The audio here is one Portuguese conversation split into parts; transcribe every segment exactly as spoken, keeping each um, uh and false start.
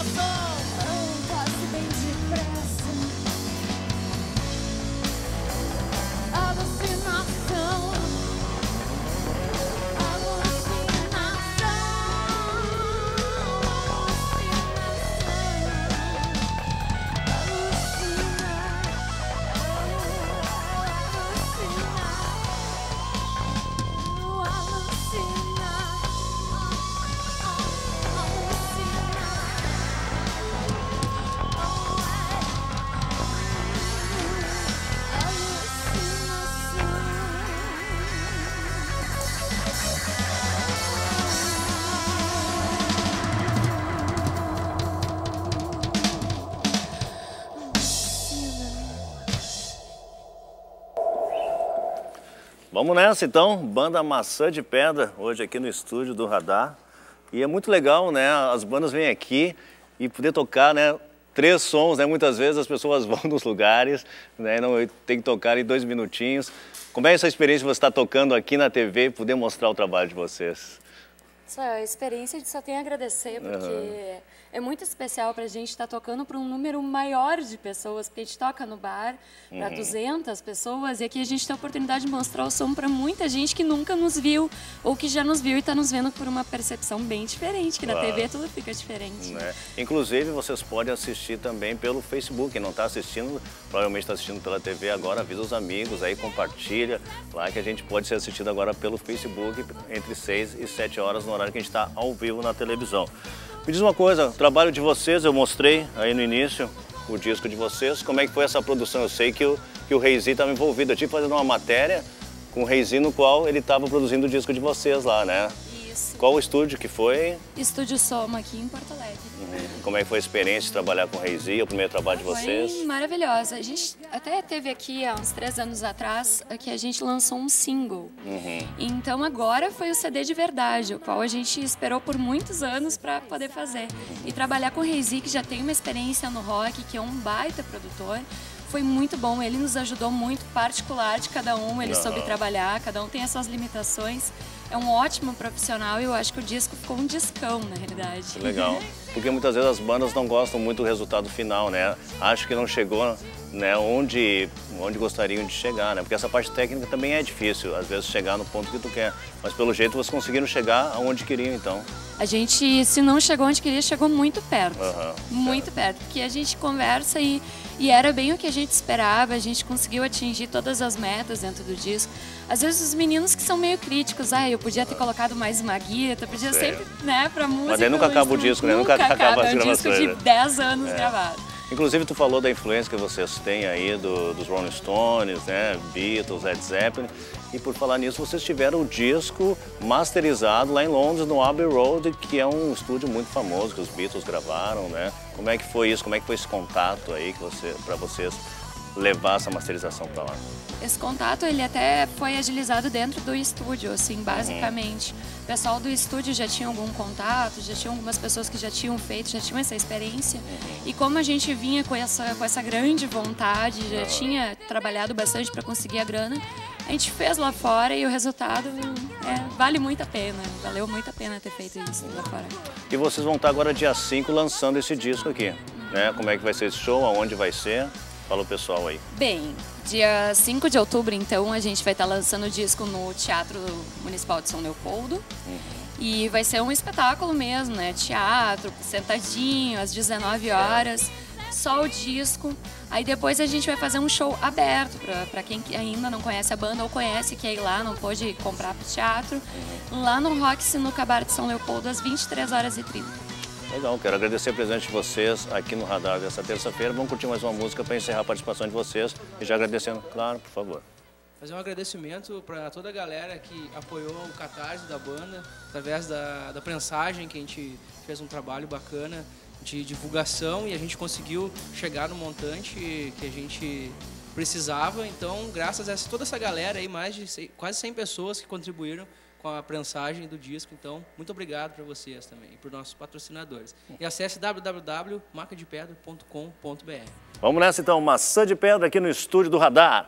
Vamos nessa então, banda Maçã de Pedra, hoje aqui no estúdio do Radar. E é muito legal, né, as bandas vêm aqui e poder tocar, né, três sons, né, muitas vezes as pessoas vão nos lugares, né, não tem que tocar em dois minutinhos. Como é essa experiência de você estar tocando aqui na T V e poder mostrar o trabalho de vocês? Essa experiência a gente só tem a agradecer, porque uhum. é muito especial para a gente estar tocando para um número maior de pessoas, porque a gente toca no bar para uhum. duzentas pessoas e aqui a gente tem a oportunidade de mostrar o som para muita gente que nunca nos viu ou que já nos viu e está nos vendo por uma percepção bem diferente, que na claro. T V tudo fica diferente. É. Inclusive vocês podem assistir também pelo Facebook, quem não está assistindo, provavelmente está assistindo pela T V agora, avisa os amigos, aí compartilha lá que a gente pode ser assistido agora pelo Facebook entre seis e sete horas no horário que a gente está ao vivo na televisão. Me diz uma coisa, o trabalho de vocês, eu mostrei aí no início o disco de vocês, como é que foi essa produção? Eu sei que o, que o Reizi estava envolvido, eu tive fazendo uma matéria com o Reizi no qual ele estava produzindo o disco de vocês lá, né? Isso. Qual o estúdio que foi? Estúdio Soma, aqui em Porto Alegre. Uhum. Como é que foi a experiência de trabalhar com o Reizi, o primeiro trabalho de vocês? Foi maravilhosa. A gente até teve aqui há uns três anos atrás que a gente lançou um single. Uhum. Então agora foi o C D de verdade, o qual a gente esperou por muitos anos para poder fazer. E trabalhar com o Reizi, que já tem uma experiência no rock, que é um baita produtor, foi muito bom. Ele nos ajudou muito, particular de cada um, ele uhum. soube trabalhar, cada um tem as suas limitações. É um ótimo profissional e eu acho que o disco ficou um discão, na realidade. Legal. Porque muitas vezes as bandas não gostam muito do resultado final, né? Acho que não chegou, né, onde, onde gostariam de chegar, né? Porque essa parte técnica também é difícil, às vezes, chegar no ponto que tu quer. Mas pelo jeito vocês conseguiram chegar aonde queriam, então. A gente, se não chegou onde queria, chegou muito perto. Uhum, muito perto. Porque a gente conversa e, e era bem o que a gente esperava, a gente conseguiu atingir todas as metas dentro do disco. Às vezes os meninos que são meio críticos, ah, eu podia ter colocado mais uma guita, podia certo. sempre, né, pra música. Mas aí nunca acaba o disco, né? Nunca, nunca acaba as gravações. É um disco de dez anos é. gravado. Inclusive, tu falou da influência que vocês têm aí do, dos Rolling Stones, né, Beatles, Led Zeppelin. E por falar nisso, vocês tiveram o disco masterizado lá em Londres, no Abbey Road, que é um estúdio muito famoso, que os Beatles gravaram, né? Como é que foi isso? Como é que foi esse contato aí que você, para vocês levar essa masterização para lá? Esse contato, ele até foi agilizado dentro do estúdio, assim, basicamente. Uhum. O pessoal do estúdio já tinha algum contato, já tinha algumas pessoas que já tinham feito, já tinham essa experiência. Uhum. E como a gente vinha com essa, com essa grande vontade, já uhum. tinha trabalhado bastante para conseguir a grana, a gente fez lá fora e o resultado é, vale muito a pena, valeu muito a pena ter feito isso lá fora. E vocês vão estar agora dia cinco lançando esse disco aqui, né? Como é que vai ser esse show, aonde vai ser? Fala o pessoal aí. Bem, dia cinco de outubro, então, a gente vai estar lançando o disco no Teatro Municipal de São Leopoldo. Uhum. E vai ser um espetáculo mesmo, né? Teatro, sentadinho, às dezenove horas, só o disco. Aí depois a gente vai fazer um show aberto para quem ainda não conhece a banda ou conhece, que é ir lá, não pôde comprar para o teatro. Uhum. Lá no Roxy, no Cabar de São Leopoldo, às vinte e três horas e trinta. Legal, quero agradecer a presença de vocês aqui no Radar dessa terça-feira. Vamos curtir mais uma música para encerrar a participação de vocês. E já agradecendo, claro, por favor. Fazer um agradecimento para toda a galera que apoiou o Catarse da banda, através da, da prensagem, que a gente fez um trabalho bacana de divulgação e a gente conseguiu chegar no montante que a gente precisava. Então, graças a toda essa galera aí, mais de quase cem pessoas que contribuíram com a prensagem do disco, então muito obrigado para vocês também e para os nossos patrocinadores. E acesse w w w ponto maca de pedra ponto com ponto b r. Vamos nessa então, Maçã de Pedra aqui no estúdio do Radar.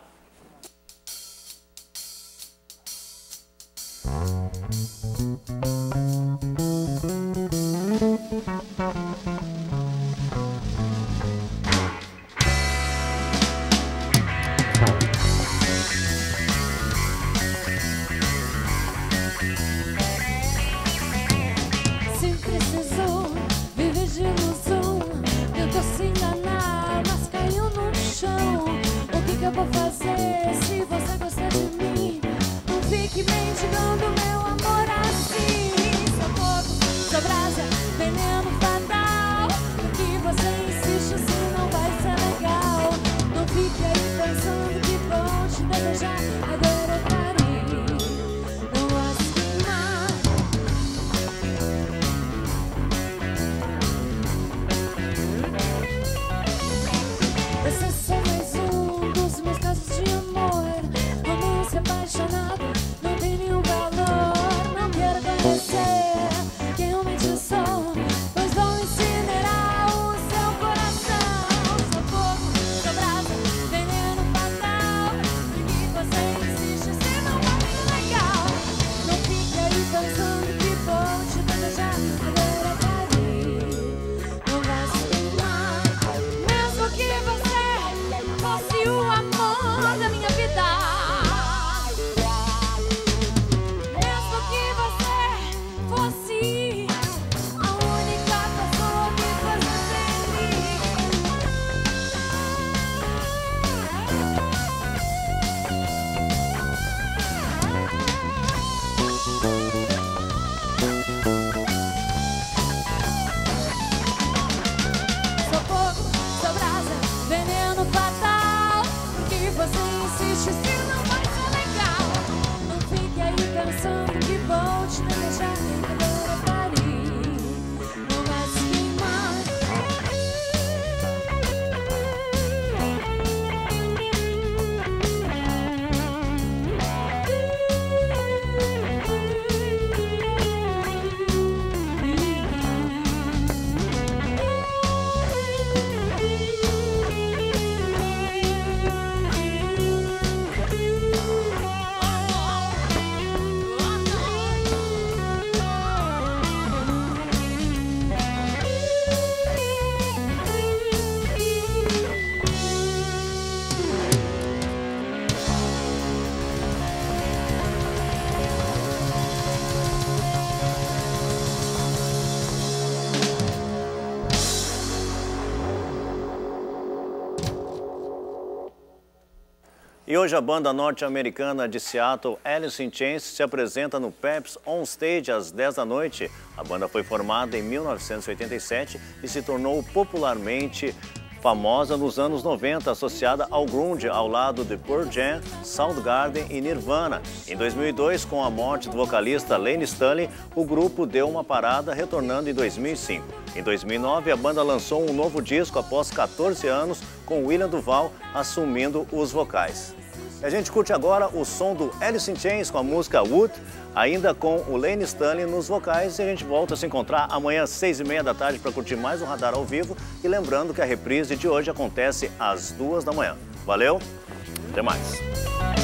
Deixa se não vai ser legal. Não fique aí pensando que vou te deixar entender a Paris. Não vai se queimar. E hoje a banda norte-americana de Seattle, Alice in Chains, se apresenta no Pepsi On Stage às dez da noite. A banda foi formada em mil novecentos e oitenta e sete e se tornou popularmente famosa nos anos noventa, associada ao grunge, ao lado de Pearl Jam, Soundgarden e Nirvana. Em dois mil e dois, com a morte do vocalista Layne Staley, o grupo deu uma parada, retornando em dois mil e cinco. Em dois mil e nove, a banda lançou um novo disco após quatorze anos, com William Duval assumindo os vocais. E a gente curte agora o som do Alice in Chains com a música Wood, ainda com o Layne Staley nos vocais, e a gente volta a se encontrar amanhã às seis e meia da tarde para curtir mais um Radar ao vivo. E lembrando que a reprise de hoje acontece às duas da manhã. Valeu, até mais!